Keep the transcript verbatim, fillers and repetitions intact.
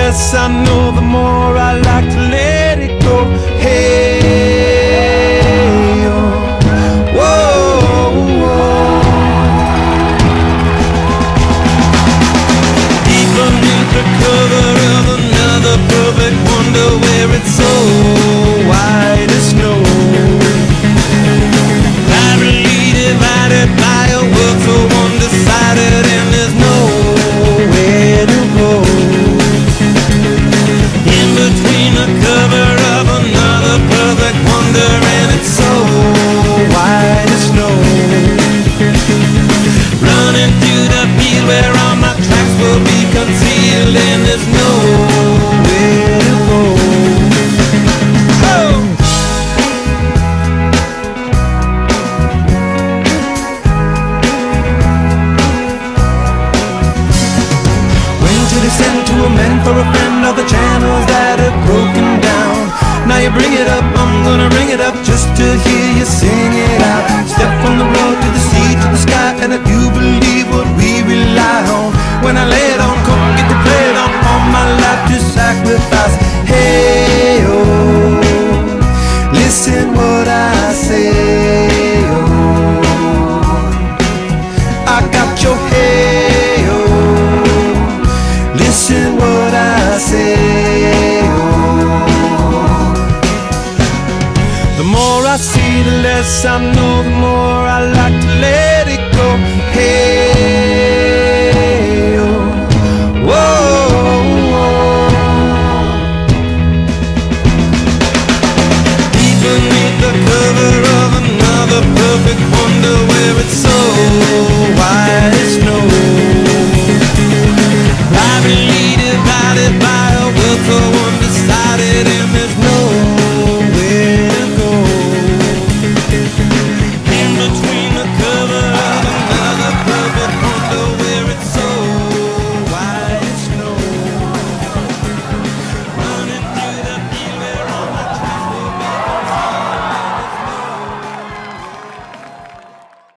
less I know, the more I like to let it go. Hey, oh, whoa, whoa. Deep beneath the cover of another perfect wonder, where it's so white as snow, privately divided by a world so undecided, and there's nowhere to go. In between the cover of another perfect wonder, and it's so white as snow, running through the field where all my tracks will be concealed, and there's nowhere to go. Oh! Sent to a man for a friend of the channels that have broken down. Now you bring it up, I'm gonna bring it up just to hear you sing it out. Step from the road to the sea to the sky, and I do believe what we rely on. When I lay it on, come get to play it on. All my life to sacrifice. Hey, oh, listen what I say, oh, I got your hey, oh, listen what I say, oh. The more I see, the less I know, the more I like to let it go. Hey, oh, whoa, whoa. Deep beneath the cover of another perfect wonder, where it's so white as snow,